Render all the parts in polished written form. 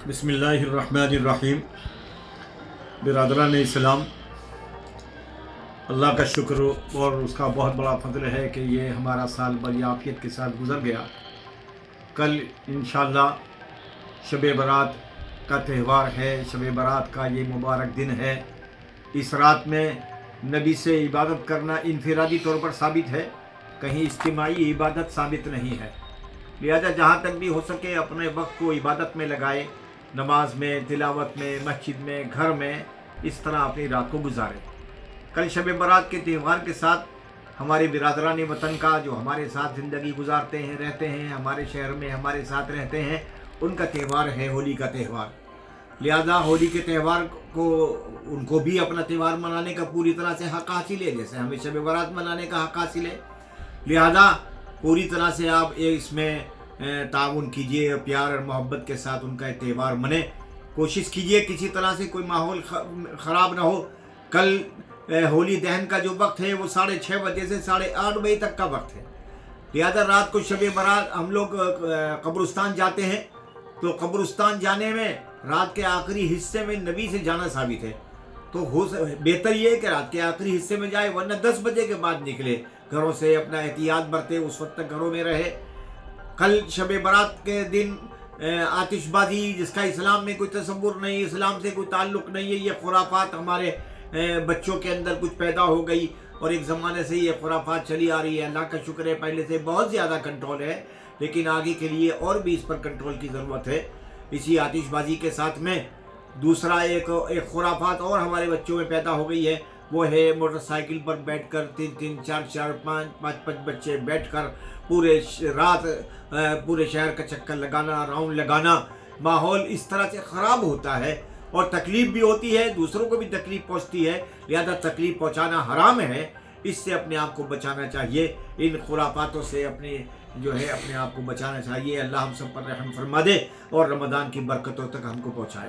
बिस्मिल्लाहिर्रहमानिर्रहीम। बिरादरान इस्लाम, अल्लाह का शुक्र और उसका बहुत बड़ा फजल है कि ये हमारा साल बड़ी आफियत के साथ गुज़र गया। कल इंशाअल्लाह शब बारात का त्यौहार है। शब बारात का ये मुबारक दिन है। इस रात में नबी से इबादत करना इनफिरादी तौर पर साबित है, कहीं इज्तिमाई इबादत साबित नहीं है। लिहाजा जहाँ तक भी हो सके अपने वक्त को इबादत में लगाए, नमाज में, तिलावत में, मस्जिद में, घर में, इस तरह अपनी रात को गुजारें। कल शब बारात के त्यौहार के साथ हमारे बिरादरान वतन का जो हमारे साथ ज़िंदगी गुजारते हैं, रहते हैं, हमारे शहर में हमारे साथ रहते हैं, उनका त्यौहार है होली का त्यौहार। लिहाजा होली के त्यौहार को उनको भी अपना त्यौहार मनाने का पूरी तरह से हक़ हासिल है, जैसे हमें शब बारात मनाने का हक़ हासिल है। लिहाजा पूरी तरह से आप इसमें ताउन कीजिए, प्यार और मोहब्बत के साथ उनका त्यौहार मने। कोशिश कीजिए किसी तरह से कोई माहौल ख़राब ना हो। कल होली दहन का जो वक्त है वो 6:30 बजे से 8:30 बजे तक का वक्त है। लिहाजा रात को शब बारात हम लोग कब्रिस्तान जाते हैं, तो कब्रिस्तान जाने में रात के आखिरी हिस्से में नबी से जाना साबित है। तो बेहतर ये है कि रात के आखिरी हिस्से में जाए, वरना 10 बजे के बाद निकले घरों से, अपना एहतियात बरते, उस वक्त तक घरों में रहे। कल शब बारात के दिन आतिशबाजी जिसका इस्लाम में कोई तसव्वुर नहीं, इस्लाम से कोई ताल्लुक़ नहीं है, ये खुराफात हमारे बच्चों के अंदर कुछ पैदा हो गई और एक ज़माने से ये खुराफात चली आ रही है। अल्लाह का शुक्र है पहले से बहुत ज़्यादा कंट्रोल है, लेकिन आगे के लिए और भी इस पर कंट्रोल की ज़रूरत है। इसी आतिशबाजी के साथ में दूसरा एक खुराफात और हमारे बच्चों में पैदा हो गई है, वो है मोटरसाइकिल पर बैठकर 3-3, 4-4, 5-5 बच्चे बैठकर पूरे रात पूरे शहर का चक्कर लगाना, राउंड लगाना। माहौल इस तरह से ख़राब होता है और तकलीफ़ भी होती है, दूसरों को भी तकलीफ़ पहुंचती है। लिहाजा तकलीफ़ पहुंचाना हराम है, इससे अपने आप को बचाना चाहिए। इन खुराफातों से अपने आप को बचाना चाहिए। अल्लाह हम सब पर रहम फरमा दे और रमज़ान की बरकतों तक हमको पहुँचाए।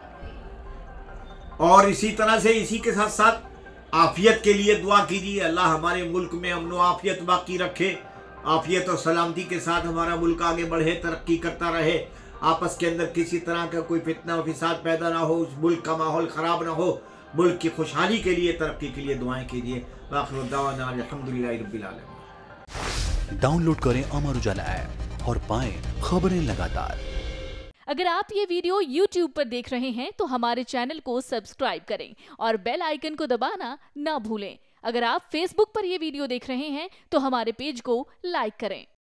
और इसी तरह से इसी के साथ साथ आफियत के लिए दुआ कीजिए। अल्लाह हमारे मुल्क में अमन व आफियत बाकी रखे, आफियत और सलामती के साथ हमारा मुल्क आगे बढ़े, तरक्की करता रहे। आपस के अंदर किसी तरह का कोई फितना और फिसाद पैदा ना हो, उस मुल्क का माहौल ख़राब ना हो। मुल्क की खुशहाली के लिए, तरक्की के लिए दुआएं कीजिए। आखिर दावाना अल्हम्दुलिल्लाहि रब्बिल आलमीन। डाउनलोड करें अमर उजाला ऐप और पाएं खबरें लगातार। अगर आप ये वीडियो YouTube पर देख रहे हैं तो हमारे चैनल को सब्सक्राइब करें और बेल आइकन को दबाना ना भूलें। अगर आप Facebook पर ये वीडियो देख रहे हैं तो हमारे पेज को लाइक करें।